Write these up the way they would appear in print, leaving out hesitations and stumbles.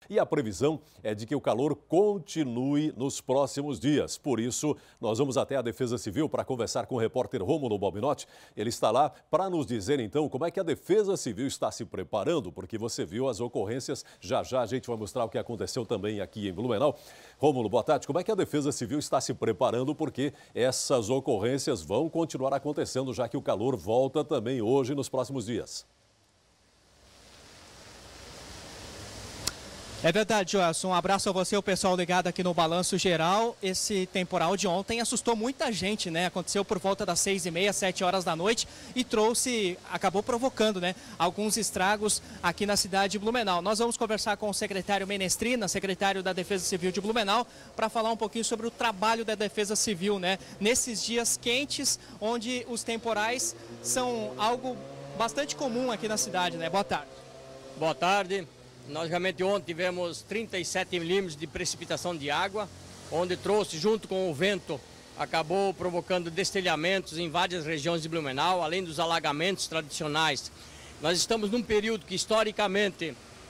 E a previsão é de que o calor continue nos próximos dias. Por isso, nós vamos até a Defesa Civil para conversar com o repórter Rômulo Balbinotti. Ele está lá para nos dizer, então, como é que a Defesa Civil está se preparando, porque você viu as ocorrências. Já já a gente vai mostrar o que aconteceu também aqui em Blumenau. Rômulo, boa tarde. Como é que a Defesa Civil está se preparando, porque essas ocorrências vão continuar acontecendo, já que o calor volta também hoje e nos próximos dias? É verdade, Joelson. Um abraço a você, o pessoal ligado aqui no Balanço Geral. Esse temporal de ontem assustou muita gente, né? Aconteceu por volta das 6h30, 7 horas da noite e acabou provocando, né, alguns estragos aqui na cidade de Blumenau. Nós vamos conversar com o secretário Menestrina, secretário da Defesa Civil de Blumenau, para falar um pouquinho sobre o trabalho da Defesa Civil, né? Nesses dias quentes, onde os temporais são algo bastante comum aqui na cidade, né? Boa tarde. Boa tarde. Nós realmente ontem tivemos 37 milímetros de precipitação de água, onde trouxe, junto com o vento, acabou provocando destelhamentos em várias regiões de Blumenau, além dos alagamentos tradicionais. Nós estamos num período que, historicamente,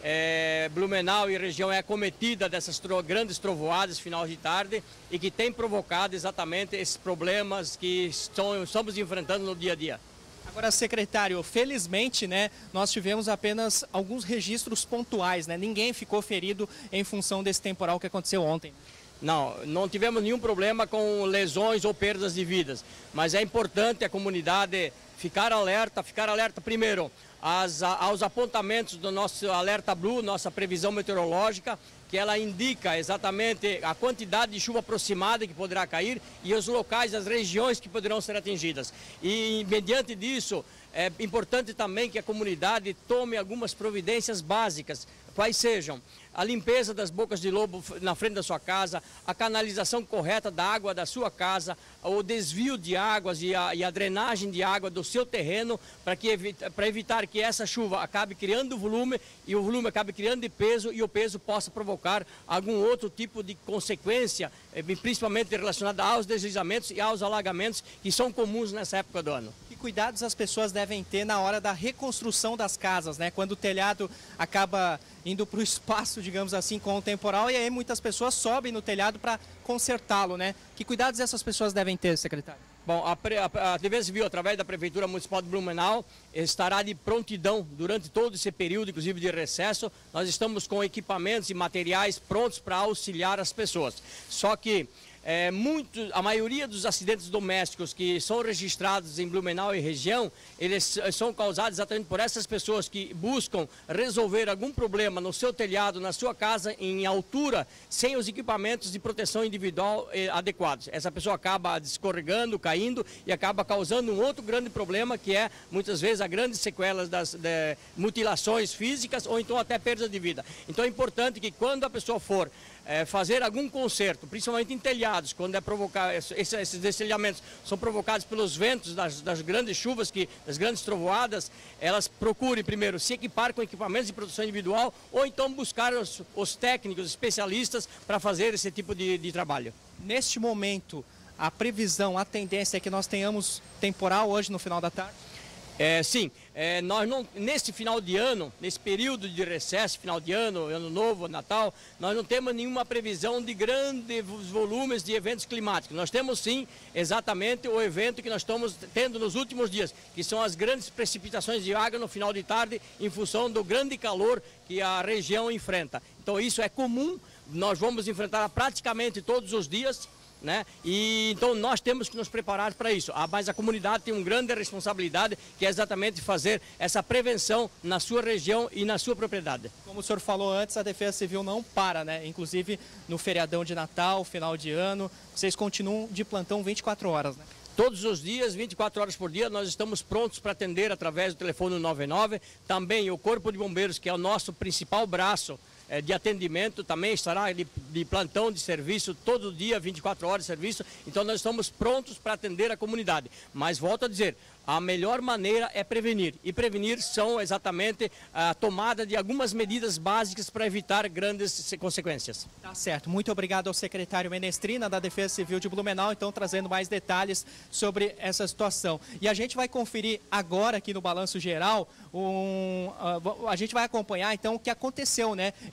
Blumenau e região é acometida dessas grandes trovoadas final de tarde e que tem provocado exatamente esses problemas que estamos enfrentando no dia a dia. Agora, secretário, felizmente, né, nós tivemos apenas alguns registros pontuais, né? Ninguém ficou ferido em função desse temporal que aconteceu ontem. Não tivemos nenhum problema com lesões ou perdas de vidas, mas é importante a comunidade ficar alerta primeiro aos apontamentos do nosso alerta blue, nossa previsão meteorológica, que ela indica exatamente a quantidade de chuva aproximada que poderá cair e os locais, as regiões que poderão ser atingidas. E, mediante disso, é importante também que a comunidade tome algumas providências básicas, quais sejam a limpeza das bocas de lobo na frente da sua casa, a canalização correta da água da sua casa, o desvio de águas e a drenagem de água do seu terreno, para evitar que essa chuva acabe criando volume e o volume acabe criando peso e o peso possa provocar algum outro tipo de consequência, principalmente relacionada aos deslizamentos e aos alagamentos que são comuns nessa época do ano. Que cuidados as pessoas devem ter na hora da reconstrução das casas, né? Quando o telhado acaba indo para o espaço, digamos assim, com o temporal, e aí muitas pessoas sobem no telhado para consertá-lo, né? Que cuidados essas pessoas devem ter, secretário? Bom, a Defesa Civil, através da Prefeitura Municipal de Blumenau, estará de prontidão durante todo esse período, inclusive de recesso. Nós estamos com equipamentos e materiais prontos para auxiliar as pessoas. Só que a maioria dos acidentes domésticos que são registrados em Blumenau e região, eles são causados exatamente por essas pessoas que buscam resolver algum problema no seu telhado, na sua casa, em altura, sem os equipamentos de proteção individual adequados. Essa pessoa acaba escorregando, caindo e acaba causando um outro grande problema, que é, muitas vezes, a grandes sequelas das mutilações físicas ou então até perda de vida. Então é importante que quando a pessoa for fazer algum conserto, principalmente em telhados, quando esses destelhamentos são provocados pelos ventos das grandes chuvas, das grandes trovoadas, elas procurem primeiro se equipar com equipamentos de proteção individual ou então buscar os técnicos, especialistas para fazer esse tipo de trabalho. Neste momento, a previsão, a tendência é que nós tenhamos temporal hoje no final da tarde? Sim, nós nesse final de ano, nesse período de recesso, final de ano, ano novo, Natal, nós não temos nenhuma previsão de grandes volumes de eventos climáticos. Nós temos sim exatamente o evento que nós estamos tendo nos últimos dias, que são as grandes precipitações de água no final de tarde, em função do grande calor que a região enfrenta. Então isso é comum, nós vamos enfrentar praticamente todos os dias, né? E então nós temos que nos preparar para isso, mas a comunidade tem uma grande responsabilidade, que é exatamente fazer essa prevenção na sua região e na sua propriedade. Como o senhor falou antes, a Defesa Civil não para, né? Inclusive no feriadão de Natal, final de ano, vocês continuam de plantão 24 horas, né? Todos os dias, 24 horas por dia, nós estamos prontos para atender através do telefone 99. Também o Corpo de Bombeiros, que é o nosso principal braço de atendimento, também estará de plantão de serviço todo dia, 24 horas de serviço. Então nós estamos prontos para atender a comunidade. Mas volto a dizer, a melhor maneira é prevenir. E prevenir são exatamente a tomada de algumas medidas básicas para evitar grandes consequências. Tá certo. Muito obrigado ao secretário Menestrina da Defesa Civil de Blumenau, então trazendo mais detalhes sobre essa situação. E a gente vai conferir agora aqui no Balanço Geral, a gente vai acompanhar então o que aconteceu, né,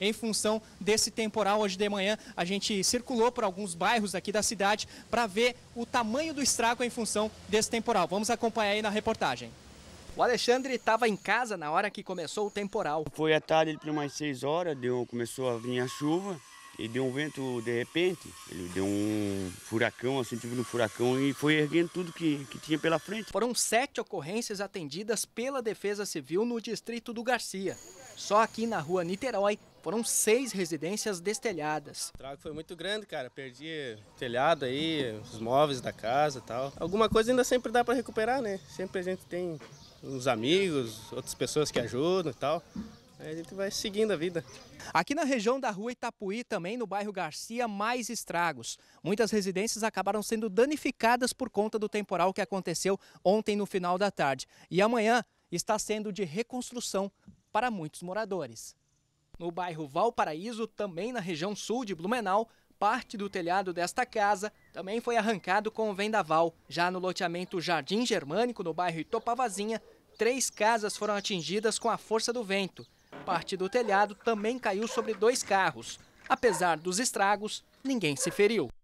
em função desse temporal. Hoje de manhã a gente circulou por alguns bairros aqui da cidade para ver o tamanho do estrago em função desse temporal. Vamos acompanhar aí na reportagem. O Alexandre estava em casa na hora que começou o temporal. Foi à tarde, por umas 6 horas, começou a vir a chuva e deu um vento de repente. Ele deu um furacão, assim, tipo um furacão, e foi erguendo tudo que tinha pela frente. Foram 7 ocorrências atendidas pela Defesa Civil no distrito do Garcia. Só aqui na rua Niterói foram 6 residências destelhadas. O estrago foi muito grande, cara. Perdi telhado aí, os móveis da casa e tal. Alguma coisa ainda sempre dá para recuperar, né? Sempre a gente tem uns amigos, outras pessoas que ajudam e tal. Aí a gente vai seguindo a vida. Aqui na região da rua Itapuí, também no bairro Garcia, mais estragos. Muitas residências acabaram sendo danificadas por conta do temporal que aconteceu ontem no final da tarde. E amanhã está sendo de reconstrução para muitos moradores. No bairro Valparaíso, também na região sul de Blumenau, parte do telhado desta casa também foi arrancado com o vendaval. Já no loteamento Jardim Germânico, no bairro Itopavazinha, 3 casas foram atingidas com a força do vento. Parte do telhado também caiu sobre 2 carros. Apesar dos estragos, ninguém se feriu.